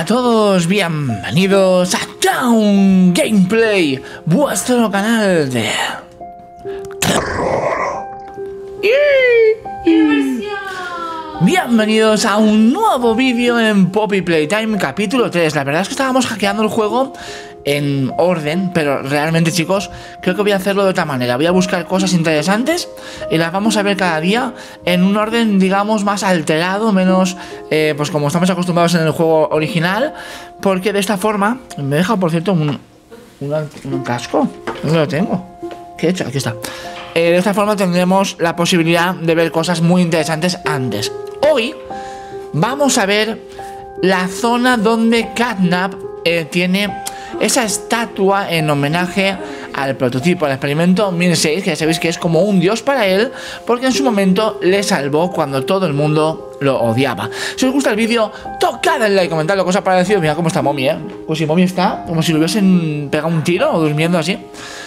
todos, bienvenidos a Town Gameplay, vuestro canal de terror. Bienvenidos a un nuevo vídeo en Poppy Playtime capítulo 3. La verdad es que estábamos hackeando el juego en orden, pero realmente, chicos, creo que voy a hacerlo de otra manera. Voy a buscar cosas interesantes y las vamos a ver cada día en un orden, digamos, más alterado, menos, pues como estamos acostumbrados en el juego original, porque de esta forma, me he dejado, por cierto, un casco. ¿Dónde lo tengo? ¿Qué he hecho? Aquí está. De esta forma tendremos la posibilidad de ver cosas muy interesantes antes. Hoy vamos a ver la zona donde Catnap tiene esa estatua en homenaje al prototipo, al experimento 1006, que ya sabéis que es como un dios para él, porque en su momento le salvó cuando todo el mundo lo odiaba. Si os gusta el vídeo, tocad el like, comentad lo que os ha parecido. Mira cómo está Mommy, pues si Mommy está como si le hubiesen pegado un tiro o durmiendo así.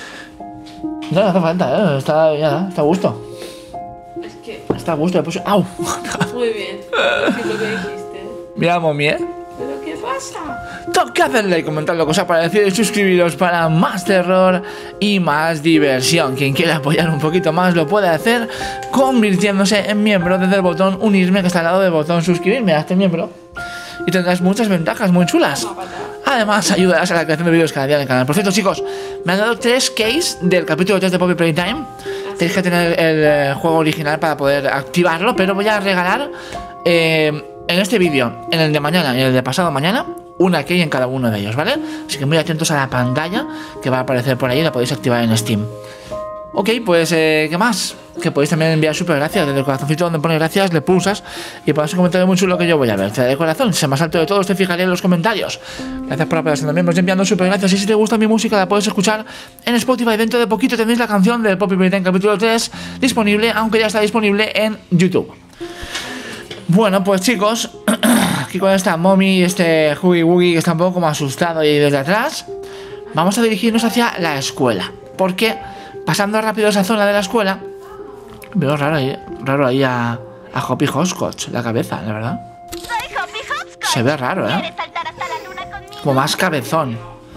No hace falta, está a gusto. Es que... Está a gusto, le puse... ¡Au! Muy bien. Sí, lo que dijiste. Mira, Mommy, ¿Pero qué pasa? Tocad el like, comentad lo que os ha parecido y suscribiros para más terror y más diversión. Quien quiera apoyar un poquito más lo puede hacer convirtiéndose en miembro desde el botón unirme, que está al lado del botón suscribirme. Hazte miembro y tendrás muchas ventajas muy chulas. Además, ayudarás a la creación de vídeos cada día en el canal. Por cierto, chicos, me han dado 3 keys del capítulo 3 de Poppy Playtime. Tenéis que tener el juego original para poder activarlo, pero voy a regalar en este vídeo, en el de mañana y en el de pasado mañana, una key en cada uno de ellos, ¿vale? Así que muy atentos a la pantalla que va a aparecer por ahí y la podéis activar en Steam. Ok, pues, ¿qué más? Que podéis también enviar super gracias. Desde el corazoncito donde pone gracias, le pulsas y pones un comentario muy chulo que yo voy a ver. Te daré corazón, si más alto de todos te fijaré en los comentarios. Gracias por apoyar siendo miembros y enviando super gracias. Y si te gusta mi música, la puedes escuchar en Spotify. Dentro de poquito tenéis la canción del Poppy Playtime capítulo 3 disponible, aunque ya está disponible en YouTube. Bueno, pues chicos, aquí con esta Mommy y este Huggy Wuggy que está un poco como asustado y desde atrás, vamos a dirigirnos hacia la escuela. Porque pasando rápido esa zona de la escuela, veo raro ahí a Hoppy Hopscotch la cabeza, la verdad. Soy Hoppy Hopscotch. Se ve raro, ¿Quieres saltar hasta la luna conmigo? Como más cabezón.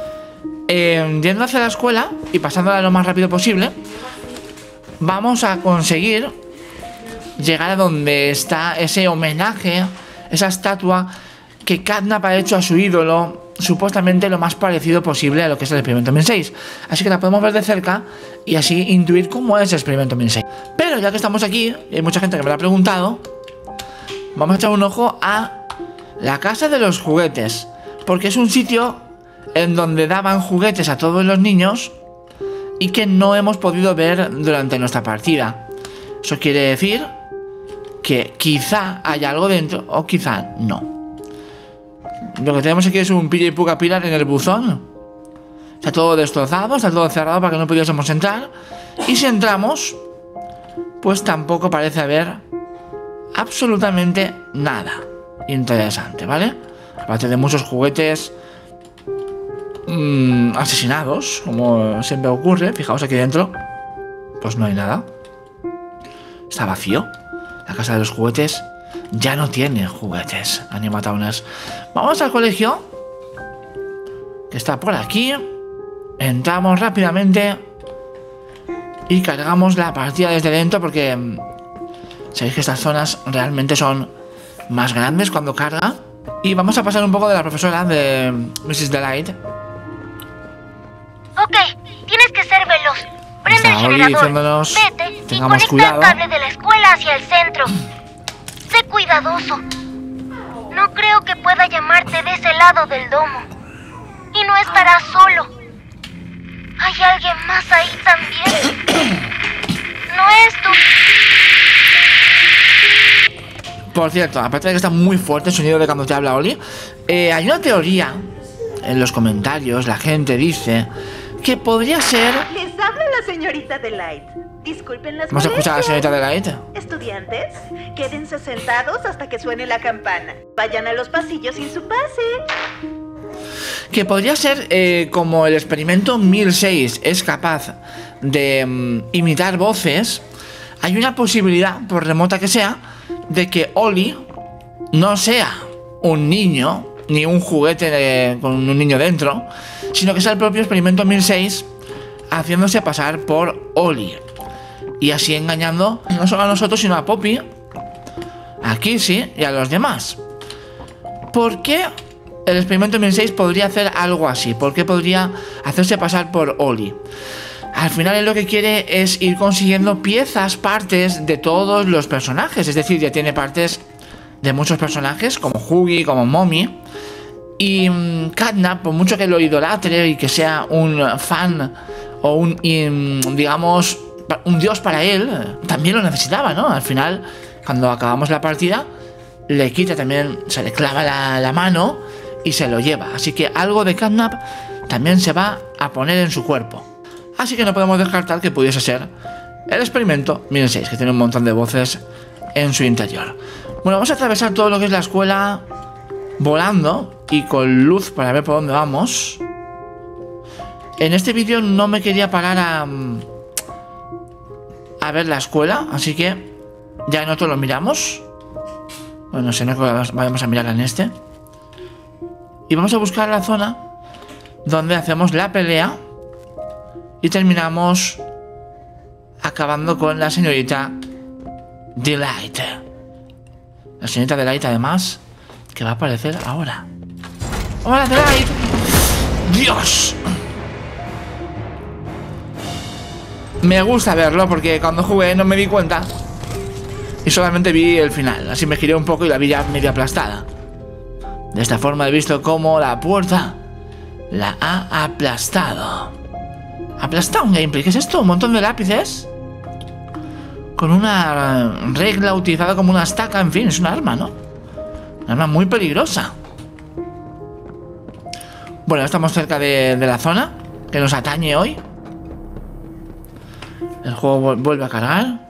Yendo hacia la escuela y pasándola lo más rápido posible, vamos a conseguir llegar a donde está ese homenaje, esa estatua que Catnap ha hecho a su ídolo, supuestamente lo más parecido posible a lo que es el experimento 1006. Así que la podemos ver de cerca y así intuir cómo es el experimento 1006. Pero ya que estamos aquí, y hay mucha gente que me lo ha preguntado, vamos a echar un ojo a la casa de los juguetes, porque es un sitio en donde daban juguetes a todos los niños y que no hemos podido ver durante nuestra partida. Eso quiere decir que quizá haya algo dentro o quizá no. Lo que tenemos aquí es un pilla y puca pilar en el buzón. Está todo destrozado, está todo cerrado para que no pudiésemos entrar. Y si entramos, pues tampoco parece haber absolutamente nada interesante, ¿vale? Aparte de muchos juguetes asesinados, como siempre ocurre. Fijaos aquí dentro, pues no hay nada. Está vacío. La casa de los juguetes ya no tiene juguetes, Animatowners. Vamos al colegio, que está por aquí. Entramos rápidamente y cargamos la partida desde dentro, porque sabéis que estas zonas realmente son más grandes cuando carga. Y vamos a pasar un poco de la profesora, de Mrs. Delight. Ok, tienes que ser veloz. Prende el Oli generador. diciéndonos Vete y tengamos conecta cuidado. el cable de la escuela hacia el centro. Sé cuidadoso. No creo que pueda llamarte de ese lado del domo. Y no estarás solo. Hay alguien más ahí también. No es tu... Por cierto, aparte de que está muy fuerte el sonido de cuando te habla Oli, hay una teoría en los comentarios. La gente dice que podría ser... Les habla la señorita Delight. Disculpen las ¿Vamos a escuchar a la señorita Delight? Estudiantes, quédense sentados hasta que suene la campana. Vayan a los pasillos sin su pase. Que podría ser como el experimento 1006 es capaz de imitar voces. Hay una posibilidad, por remota que sea, de que Oli no sea un niño ni un juguete con un niño dentro, sino que es el propio experimento 1006 haciéndose pasar por Oli. Y así engañando no solo a nosotros, sino a Poppy, a Kissy y a los demás. ¿Por qué el experimento 1006 podría hacer algo así? ¿Por qué podría hacerse pasar por Oli? Al final él lo que quiere es ir consiguiendo piezas, partes de todos los personajes. Es decir, ya tiene partes de muchos personajes, como Huggy, como Mommy. Y Catnap, por mucho que lo idolatre y que sea un fan o un, digamos, un dios para él, también lo necesitaba, ¿no? Al final, cuando acabamos la partida, le quita también, se le clava la mano y se lo lleva. Así que algo de Catnap también se va a poner en su cuerpo. Así que no podemos descartar que pudiese ser el experimento 1006, que tiene un montón de voces en su interior. Bueno, vamos a atravesar todo lo que es la escuela volando y con luz para ver por dónde vamos. En este vídeo no me quería parar a ver la escuela, así que ya en otro lo miramos. Bueno, no sé, no vamos a mirarla en este. Y vamos a buscar la zona donde hacemos la pelea y terminamos acabando con la señorita Delight. La señorita Delight, además, que va a aparecer ahora. ¡Hola, Delight! ¡Dios! Me gusta verlo porque cuando jugué no me di cuenta y solamente vi el final. Así me giré un poco y la vi ya medio aplastada. De esta forma he visto cómo la puerta la ha aplastado. ¿Aplastado un gameplay? ¿Qué es esto? ¿Un montón de lápices? Con una regla utilizada como una estaca. En fin, es un arma, ¿no? Un arma muy peligrosa. Bueno, estamos cerca de la zona que nos atañe hoy. El juego vuelve a cargar.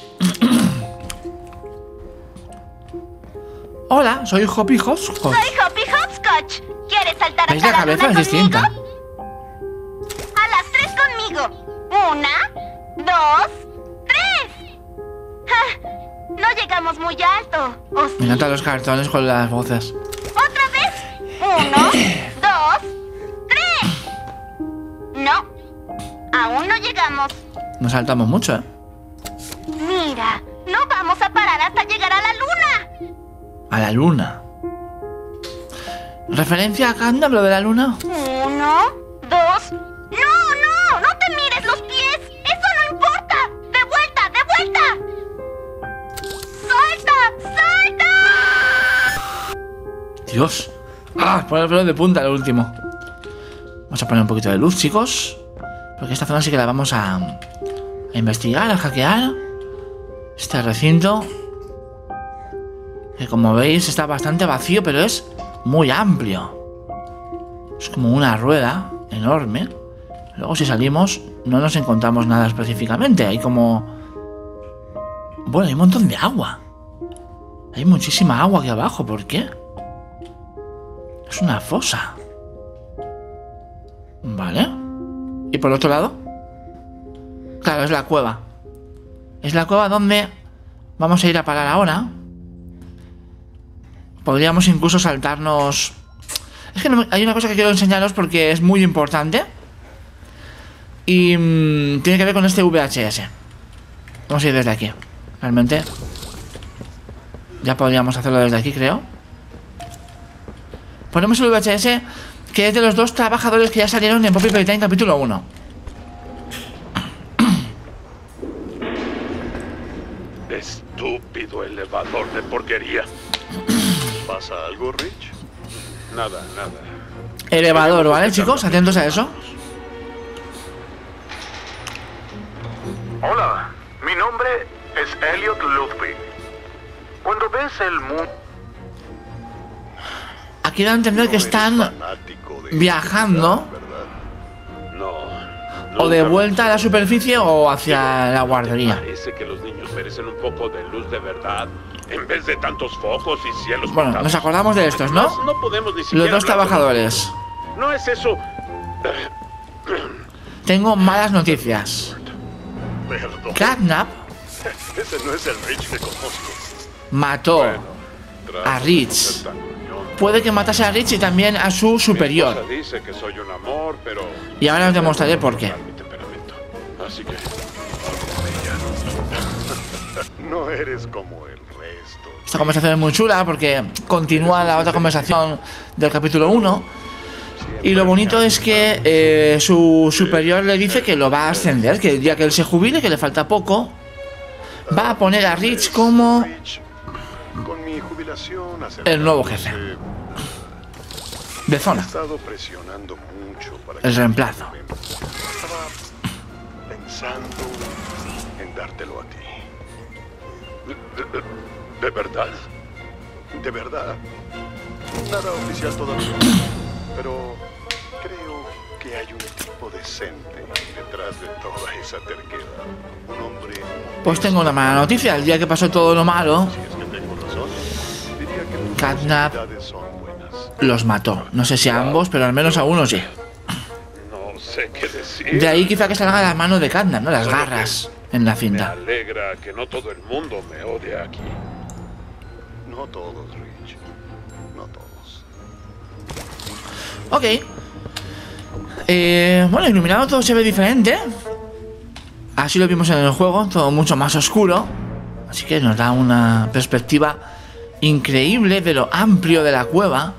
Hola, soy Hoppy Hopscotch. Soy Hoppy Hopscotch. ¿Quieres saltar ¿Veis hasta la cabeza? luna Es conmigo? distinta. A las 3 conmigo. 1, 2, 3. Ja, no llegamos muy alto. ¿O sí? Me encantan los cartones con las voces. ¿Otra vez? 1, 2, 3. No, aún no llegamos. Nos saltamos mucho, ¿eh? Mira, no vamos a parar hasta llegar a la luna. A la luna. ¿Referencia a Gundam, lo de la luna? 1, 2. ¡No! ¡No te mires los pies! ¡Eso no importa! ¡De vuelta! ¡Salta! Dios. Ah, poner el pelo de punta lo último. Vamos a poner un poquito de luz, chicos. Porque esta zona sí que la vamos a investigar, a hackear. Este recinto, que como veis está bastante vacío, pero es muy amplio. Es como una rueda enorme. Luego si salimos no nos encontramos nada específicamente. Hay como... Bueno, hay un montón de agua. Hay muchísima agua aquí abajo. ¿Por qué? Es una fosa. Vale. ¿Y por el otro lado? Claro, es la cueva. Es la cueva donde vamos a ir a parar ahora. Podríamos incluso saltarnos... Es que no, hay una cosa que quiero enseñaros porque es muy importante. Y tiene que ver con este VHS. Vamos a ir desde aquí. Realmente ya podríamos hacerlo desde aquí, creo. Ponemos el VHS, que es de los 2 trabajadores que ya salieron en Poppy Playtime capítulo 1. Estúpido elevador de porquería. ¿Pasa algo, Rich? Nada. Elevador, ¿vale, chicos? Atentos a eso. Hola, mi nombre es Elliot Ludwig. Cuando ves el mundo... Aquí da a entender que están viajando o de vuelta a la superficie o hacia la guardería. Parece que los niños merecen un poco de luz de verdad en vez de tantos focos y cielos Bueno, pintados. nos acordamos de estos, ¿no? No podemos ni siquiera Los 2 hablar de- trabajadores. No es eso. Tengo malas noticias. Perdón. Catnap Ese no es el Rich que conozco. mató Bueno, a Rich puede que matase a Rich y también a su superior. Mi esposa dice que soy un amor, pero Y ahora os demostraré por qué. mi temperamento. Así que no eres como el resto. Esta conversación es muy chula porque continúa la otra conversación del capítulo 1. Y lo bonito es que su superior le dice que lo va a ascender, que el día que él se jubile, que le falta poco, va a poner a Rich como Con mi jubilación el nuevo jefe de He zona, estado presionando mucho para el reemplazo. Estaba pensando en dártelo a ti. ¿De verdad? ¿De verdad? Nada oficial todavía. Pero creo que hay un tipo decente detrás de toda esa terquedad. Un hombre... Pues tengo una mala noticia. El día que pasó todo lo malo, Si es que tengo razón, diría que tus Catnap posibilidades son buenas. los mató. No sé si a ambos, pero al menos a uno sí. No sé qué decir. De ahí quizá que salga la mano de Catnap, ¿no? Las garras en la Me cinta. alegra que no todo el mundo me odie aquí. No todos, Rich. No todos. Ok. Bueno, iluminado todo se ve diferente. Así lo vimos en el juego, todo mucho más oscuro. Así que nos da una perspectiva increíble de lo amplio de la cueva.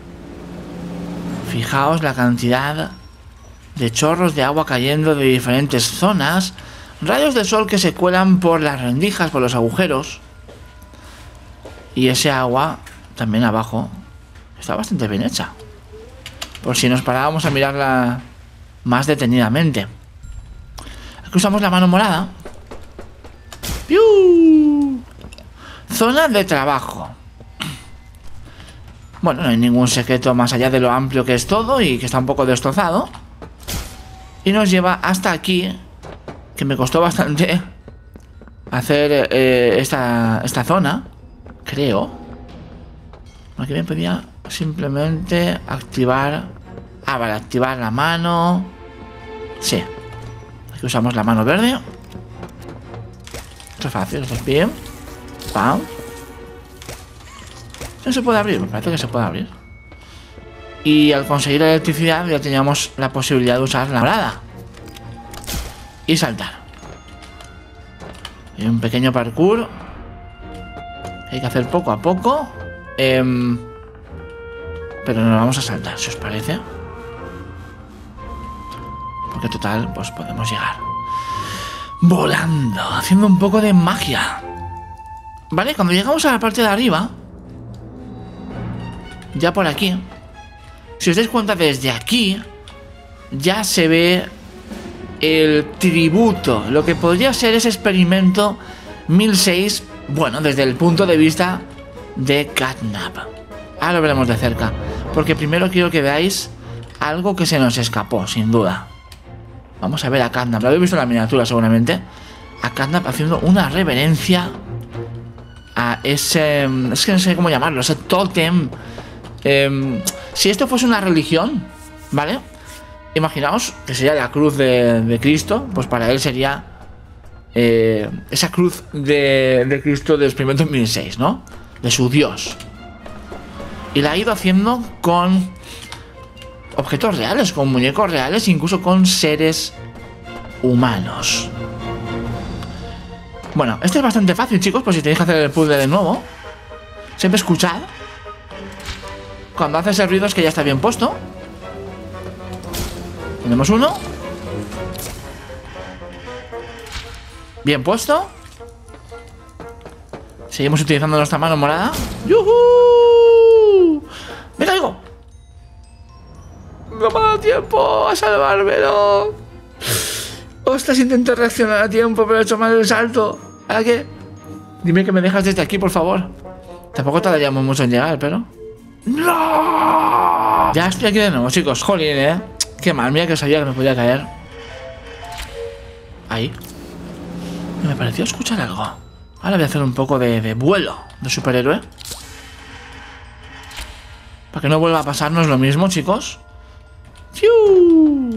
Fijaos la cantidad de chorros de agua cayendo de diferentes zonas. Rayos de sol que se cuelan por las rendijas, por los agujeros. Y ese agua también abajo está bastante bien hecha. Por si nos parábamos a mirarla más detenidamente. Aquí usamos la mano morada. ¡Piu! Zona de trabajo. Bueno, no hay ningún secreto más allá de lo amplio que es todo y que está un poco destrozado. Y nos lleva hasta aquí, que me costó bastante hacer esta zona, creo. Aquí me pedía simplemente activar... Ah, vale, activar la mano. Sí. Aquí usamos la mano verde. Esto es fácil, esto es bien. Pam. No se puede abrir, me parece que se puede abrir. Y al conseguir la electricidad ya teníamos la posibilidad de usar la morada y saltar. Hay un pequeño parkour que hay que hacer poco a poco. Pero nos vamos a saltar, si os parece. Porque total, pues podemos llegar volando, haciendo un poco de magia. Vale, cuando llegamos a la parte de arriba, ya por aquí, si os dais cuenta, desde aquí ya se ve el tributo, lo que podría ser ese experimento 1006, bueno, desde el punto de vista de Catnap. Ahora lo veremos de cerca, porque primero quiero que veáis algo que se nos escapó, sin duda. Vamos a ver a Catnap, lo habéis visto en la miniatura seguramente. A Catnap haciendo una reverencia a ese... es que no sé cómo llamarlo, ese tótem. Si esto fuese una religión, ¿vale? Imaginaos que sería la cruz de Cristo, pues para él sería esa cruz de Cristo del experimento 1006, ¿no? De su Dios. Y la ha ido haciendo con objetos reales, con muñecos reales, incluso con seres humanos. Bueno, este es bastante fácil, chicos, por si tenéis que hacer el puzzle de nuevo. Siempre escuchad. Cuando hace ese ruido es que ya está bien puesto. Tenemos uno. Bien puesto. Seguimos utilizando nuestra mano morada. ¡Yuhu! ¡Me caigo! No me ha dado tiempo a salvármelo. Ostras, intento reaccionar a tiempo, pero he hecho mal el salto. ¿A qué? Dime que me dejas desde aquí, por favor. Tampoco tardaríamos mucho en llegar, pero... ¡No! Ya estoy aquí de nuevo, chicos. Jolín, qué mal, mira que sabía que me podía caer. Ahí. Me pareció escuchar algo. Ahora voy a hacer un poco de vuelo de superhéroe. Para que no vuelva a pasarnos lo mismo, chicos. ¡Fiu!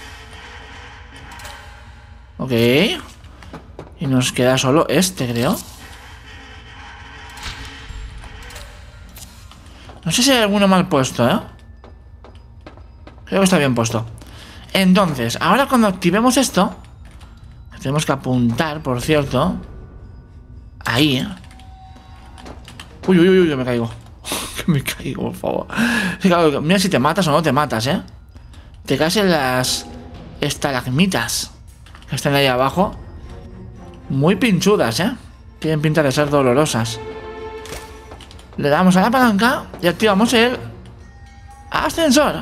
Ok. Y nos queda solo este, creo. No sé si hay alguno mal puesto, ¿eh? Creo que está bien puesto. Entonces, ahora cuando activemos esto, tenemos que apuntar, por cierto. Ahí, ¿eh? Uy, uy, uy, uy, me caigo. Que me caigo, por favor. Sí, claro, mira si te matas o no te matas, ¿eh? Te caes en las estalagmitas que están ahí abajo. Muy pinchudas, ¿eh? Tienen pinta de ser dolorosas. Le damos a la palanca y activamos el ascensor.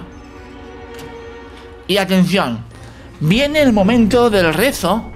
Y atención, viene el momento del rezo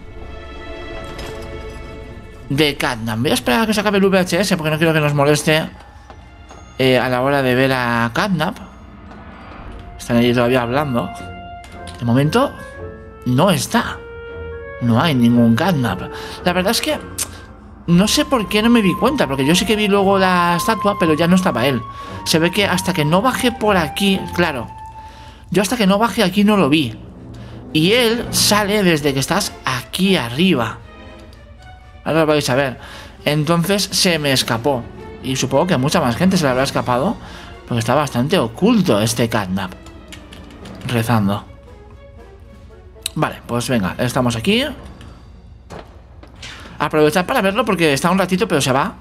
de Catnap. Voy a esperar a que se acabe el VHS porque no quiero que nos moleste a la hora de ver a Catnap. Están allí todavía hablando. De momento no está. No hay ningún Catnap. La verdad es que no sé por qué no me di cuenta, porque yo sí que vi luego la estatua, pero ya no estaba él. Se ve que hasta que no bajé por aquí, claro, yo hasta que no bajé aquí no lo vi. Y él sale desde que estás aquí arriba. Ahora lo vais a ver. Entonces se me escapó. Y supongo que a mucha más gente se le habrá escapado, porque está bastante oculto este Catnap. Rezando. Vale, pues venga, estamos aquí. Aprovechar para verlo porque está un ratito pero se va.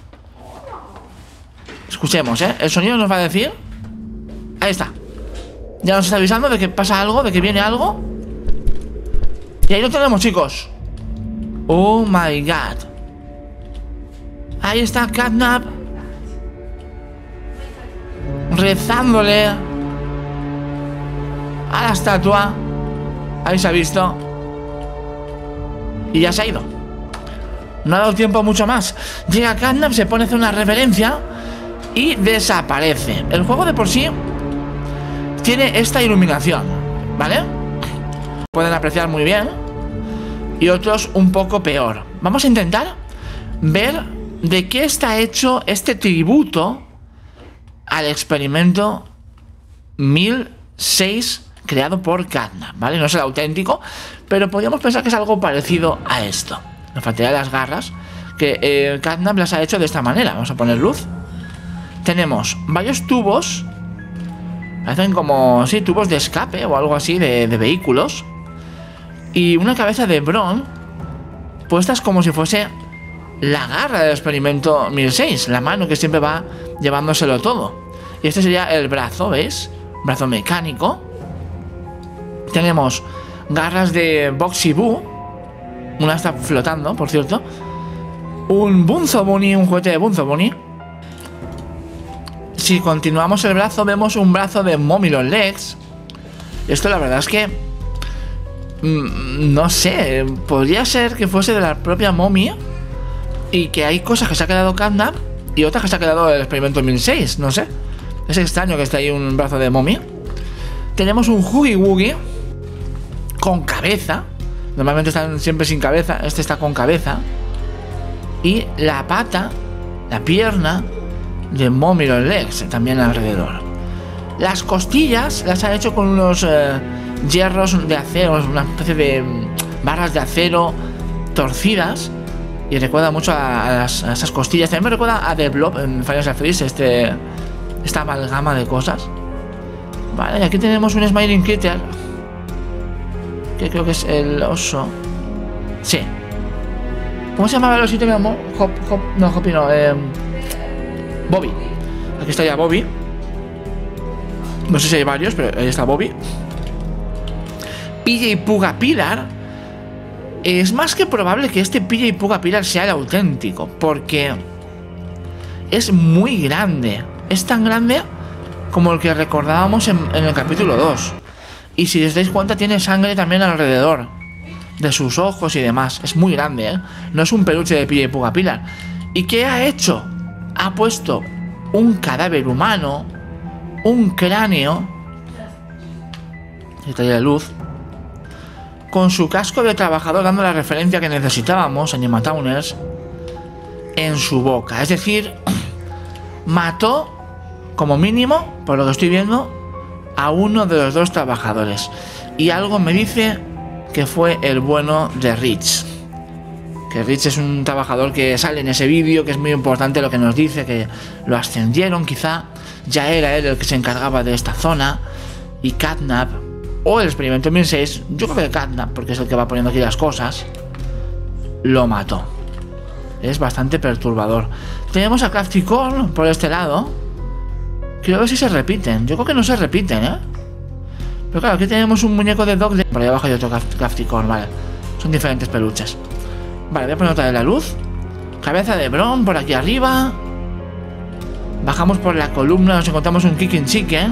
Escuchemos, ¿eh? El sonido nos va a decir. Ahí está. Ya nos está avisando de que pasa algo, de que viene algo. Y ahí lo tenemos, chicos. Oh my god. Ahí está Catnap rezándole a la estatua. Ahí se ha visto. Y ya se ha ido. No ha dado tiempo mucho más. Llega Catnap, se pone a hacer una reverencia y desaparece. El juego de por sí tiene esta iluminación, ¿vale? Pueden apreciar muy bien. Y otros un poco peor. Vamos a intentar ver de qué está hecho este tributo al experimento 1006 creado por Catnap, ¿vale? No es el auténtico, pero podríamos pensar que es algo parecido a esto. Nos faltarían las garras, que Catnap las ha hecho de esta manera. Vamos a poner luz. Tenemos varios tubos. Hacen como, sí, tubos de escape o algo así de vehículos. Y una cabeza de Bron puestas como si fuese la garra del experimento 1006, la mano que siempre va llevándoselo todo. Y este sería el brazo, ¿veis? Brazo mecánico. Tenemos garras de Boxy Boo. Una está flotando, por cierto. Un Bunzo Bunny, un juguete de Bunzo Bunny. Si continuamos el brazo, vemos un brazo de Mommy Long Legs. Esto la verdad es que no sé, podría ser que fuese de la propia Mommy. Y que hay cosas que se ha quedado Catnap y otras que se ha quedado el experimento 1006, no sé. Es extraño que esté ahí un brazo de Mommy. Tenemos un Huggy Wuggy con cabeza. Normalmente están siempre sin cabeza. Este está con cabeza. Y la pata, la pierna de Mommy Long Legs también alrededor. Las costillas las han hecho con unos hierros de acero, una especie de barras de acero torcidas. Y recuerda mucho a esas costillas. También me recuerda a The Blob en Final Fantasy, esta amalgama de cosas. Vale, y aquí tenemos un Smiling Critter, que creo que es el oso. Sí. ¿Cómo se llamaba el osito, mi amor? Hoppy no, Bobby. Aquí está ya Bobby. No sé si hay varios, pero ahí está Bobby. PJ Pugapillar. Es más que probable que este PJ Pugapillar sea el auténtico, porque es muy grande. Es tan grande como el que recordábamos en el capítulo 2. Y si os dais cuenta, tiene sangre también alrededor de sus ojos y demás. Es muy grande, ¿eh? No es un peluche de PJ Pugapillar. ¿Y qué ha hecho? Ha puesto un cadáver humano, un cráneo, detalle de luz, con su casco de trabajador, dando la referencia que necesitábamos, Animatowners, en su boca. Es decir, mató, como mínimo, por lo que estoy viendo, a uno de los dos trabajadores. Y algo me dice que fue el bueno de Rich. Que Rich es un trabajador que sale en ese vídeo, que es muy importante lo que nos dice, que lo ascendieron quizá. Ya era él el que se encargaba de esta zona. Y Catnap, o el experimento 1006, yo creo que Catnap, porque es el que va poniendo aquí las cosas, lo mató. Es bastante perturbador. Tenemos a Crafticorn por este lado. Quiero ver si se repiten. Yo creo que no se repiten, ¿eh? Pero claro, aquí tenemos un muñeco de Dog. Por ahí abajo hay otro Crafticorn, vale. Son diferentes peluches. Vale, voy a poner otra de la luz. Cabeza de Bron por aquí arriba. Bajamos por la columna, nos encontramos un Kicking Chicken.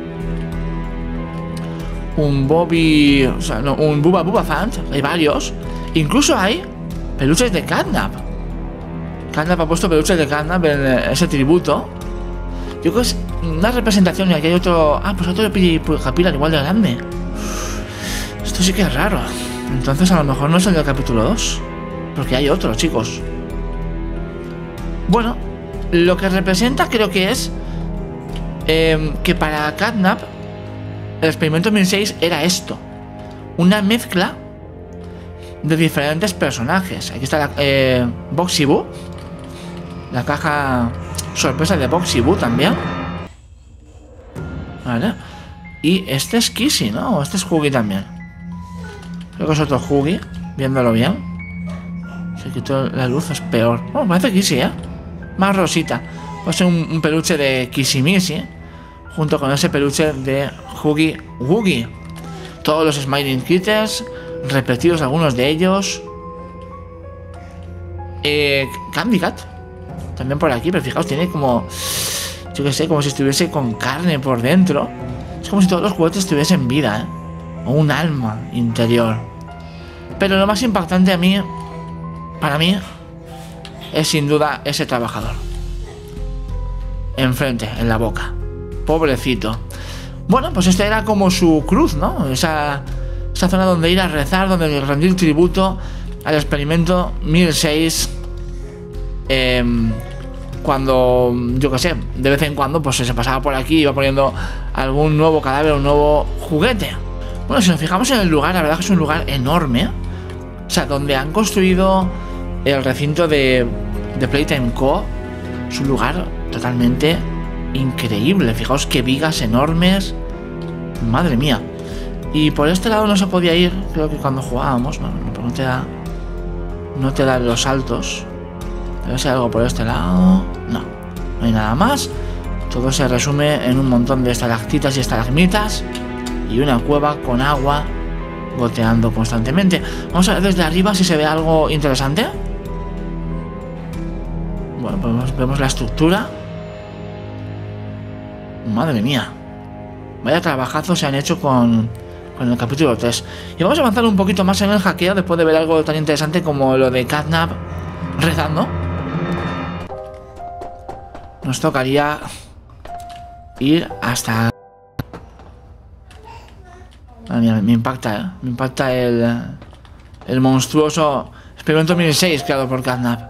Un Bobby... O sea, no, un Bubba Bubba Fant. Hay varios. Incluso hay peluches de Catnap. Catnap ha puesto peluches de Catnap en ese tributo. Yo creo que es una representación. Y aquí hay otro... Ah, pues otro de Capilar igual de grande. Esto sí que es raro. Entonces a lo mejor no es el del capítulo 2. Porque hay otro, chicos. Bueno, lo que representa creo que es que para Catnap el experimento 1006 era esto. Una mezcla de diferentes personajes. Aquí está la Boxy Boo. La caja sorpresa de Boxy Boo también. Vale. Y este es Kissy, ¿no? O este es Huggy también. Creo que es otro Huggy, viéndolo bien. Se quitó la luz, es peor. Oh, parece Kissy, ¿eh? Más rosita. Puede ser un peluche de Kissy Missy junto con ese peluche de Huggy Wuggy. Todos los Smiling Critters, repetidos algunos de ellos. Candy Cat también por aquí, pero fijaos, tiene como... Yo que sé, como si estuviese con carne por dentro. Es como si todos los juguetes tuviesen vida, ¿eh? O un alma interior. Pero lo más impactante a mí, para mí, es sin duda ese trabajador. Enfrente, en la boca. Pobrecito. Bueno, pues esta era como su cruz, ¿no? Esa zona donde ir a rezar, donde rendir tributo al experimento 1006. Cuando, yo que sé, de vez en cuando pues se pasaba por aquí y iba poniendo algún nuevo cadáver, un nuevo juguete. Bueno, si nos fijamos en el lugar, la verdad que es un lugar enorme. O sea, donde han construido el recinto de Playtime Co. Es un lugar totalmente increíble. Fijaos qué vigas enormes. Madre mía. Y por este lado no se podía ir. Creo que cuando jugábamos, no te da los saltos. Debe ser algo por este lado. No hay nada más. Todo se resume en un montón de estalactitas y estalagmitas y una cueva con agua goteando constantemente. Vamos a ver desde arriba si se ve algo interesante. Bueno, pues vemos la estructura. Madre mía. Vaya trabajazo se han hecho con el capítulo 3. Y vamos a avanzar un poquito más en el hackeo después de ver algo tan interesante como lo de Catnap rezando. Nos tocaría ir hasta... Me impacta, ¿eh? Me impacta el monstruoso experimento 1006 creado por Catnap.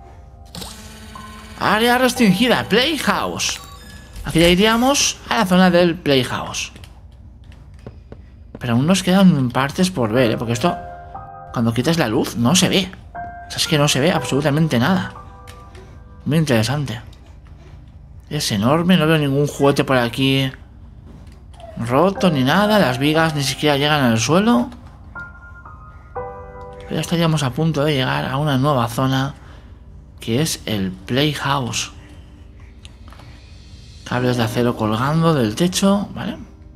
Área restringida, Playhouse. Aquí ya iríamos a la zona del Playhouse. Pero aún nos quedan partes por ver, ¿eh? Porque esto, cuando quitas la luz, no se ve. O sea, es que no se ve absolutamente nada. Muy interesante. Es enorme, no veo ningún juguete por aquí roto ni nada. Las vigas ni siquiera llegan al suelo. Pero ya estaríamos a punto de llegar a una nueva zona, que es el Playhouse. Cables de acero colgando del techo, ¿vale?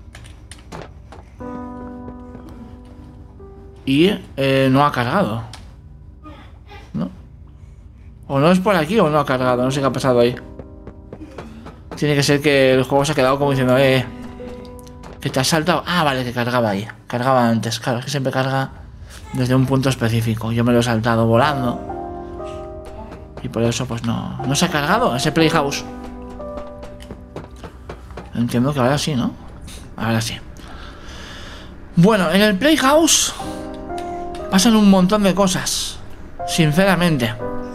Y no ha cargado, ¿no? O no es por aquí o no ha cargado, no sé qué ha pasado ahí. Tiene que ser que el juego se ha quedado como diciendo, que te has saltado. Ah, vale, que cargaba ahí. Cargaba antes, claro, es que siempre carga desde un punto específico. Yo me lo he saltado volando. Y por eso pues no se ha cargado ese Playhouse. Entiendo que ahora sí, ¿no? Ahora sí. Bueno, en el Playhouse pasan un montón de cosas, sinceramente.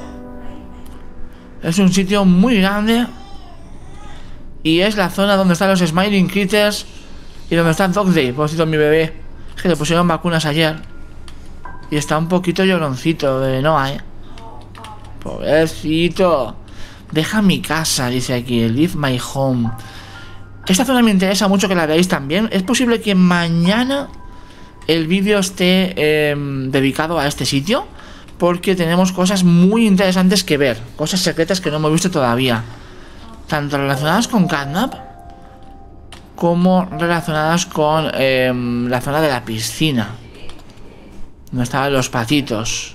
Es un sitio muy grande y es la zona donde están los Smiling Critters y donde está Dog Day, pobrecito mi bebé. Es que le pusieron vacunas ayer Y está un poquito lloroncito de Noah, Pobrecito. Deja mi casa, dice aquí. Leave my home. Esta zona me interesa mucho que la veáis también. Es posible que mañana el vídeo esté dedicado a este sitio, porque tenemos cosas muy interesantes que ver. Cosas secretas que no hemos visto todavía, tanto relacionadas con Catnap como relacionadas con la zona de la piscina, donde estaban los patitos.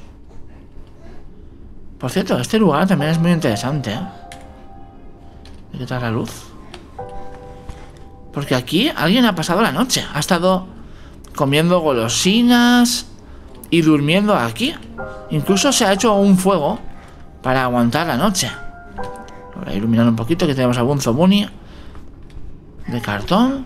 Por cierto, este lugar también es muy interesante, Hay que quitar la luz, porque aquí alguien ha pasado la noche. Ha estado comiendo golosinas y durmiendo aquí. Incluso se ha hecho un fuego para aguantar la noche. Voy a iluminar un poquito, que tenemos algún Zobuni de cartón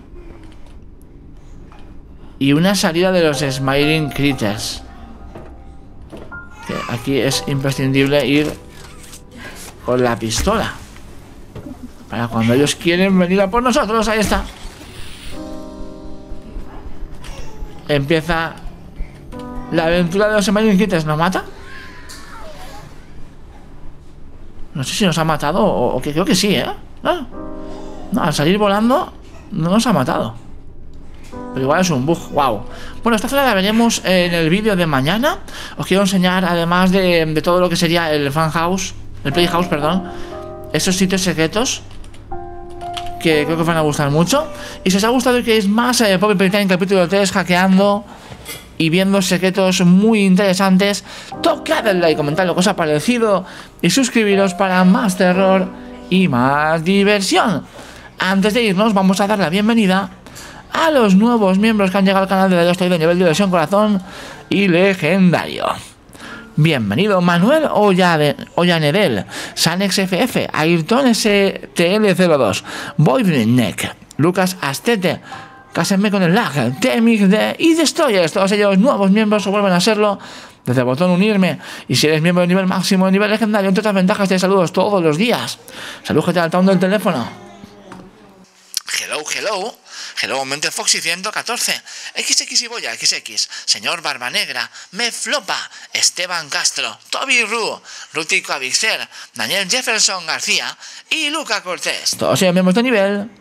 y una salida de los Smiling Critters. Que aquí es imprescindible ir con la pistola para cuando ellos quieren venir a por nosotros. Ahí está. Empieza la aventura de los Smiling Critters. ¿Nos mata? No sé si nos ha matado o que creo que sí, No, al salir volando no nos ha matado. Pero igual es un bug. Wow. Bueno, esta zona la veremos en el vídeo de mañana. Os quiero enseñar, además de todo lo que sería el fan house, el playhouse, perdón, esos sitios secretos que creo que os van a gustar mucho. Y si os ha gustado y queréis más, Poppy Playtime capítulo 3, hackeando y viendo secretos muy interesantes, tocad el like, comentad lo que os ha parecido y suscribiros para más terror y más diversión. Antes de irnos, vamos a dar la bienvenida a los nuevos miembros que han llegado al canal de la Estoy de nivel de diversión, corazón y legendario. Bienvenido Manuel Ollanedel, Sanex FF, Ayrton STL02, Voidneck, Lucas Astete, Cásenme con el lag, Temix de y Destroyers. Todos ellos nuevos miembros o vuelven a serlo desde el botón unirme. Y si eres miembro de nivel máximo, de nivel legendario, entre otras ventajas, te saludos todos los días. Salud, gente al town del teléfono. Hello, Mente Foxy 114, XX y Boya XX, Señor Barba Negra, Me Flopa, Esteban Castro, Toby Ru, Rutico Abixer, Daniel Jefferson García y Luca Cortés. Todos ellos miembros de nivel.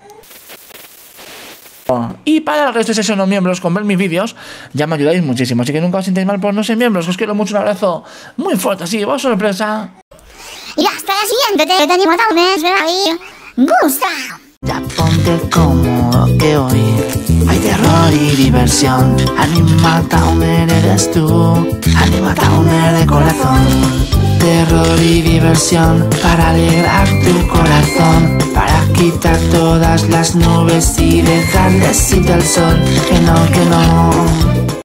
Y para el resto de esos miembros, con ver mis vídeos, ya me ayudáis muchísimo. Así que nunca os sintáis mal por no ser miembros. Os quiero mucho, un abrazo muy fuerte. Así, vos sorpresa. Y hasta la siguiente, te tenemos a un mes, ahí. ¡Gusta! Ya ponte cómodo que hoy hay terror y diversión. Anima Towner eres tú, Anima Towner de corazón. Terror y diversión para alegrar tu corazón, para quitar todas las nubes y dejarle sitio al sol. Que no, que no.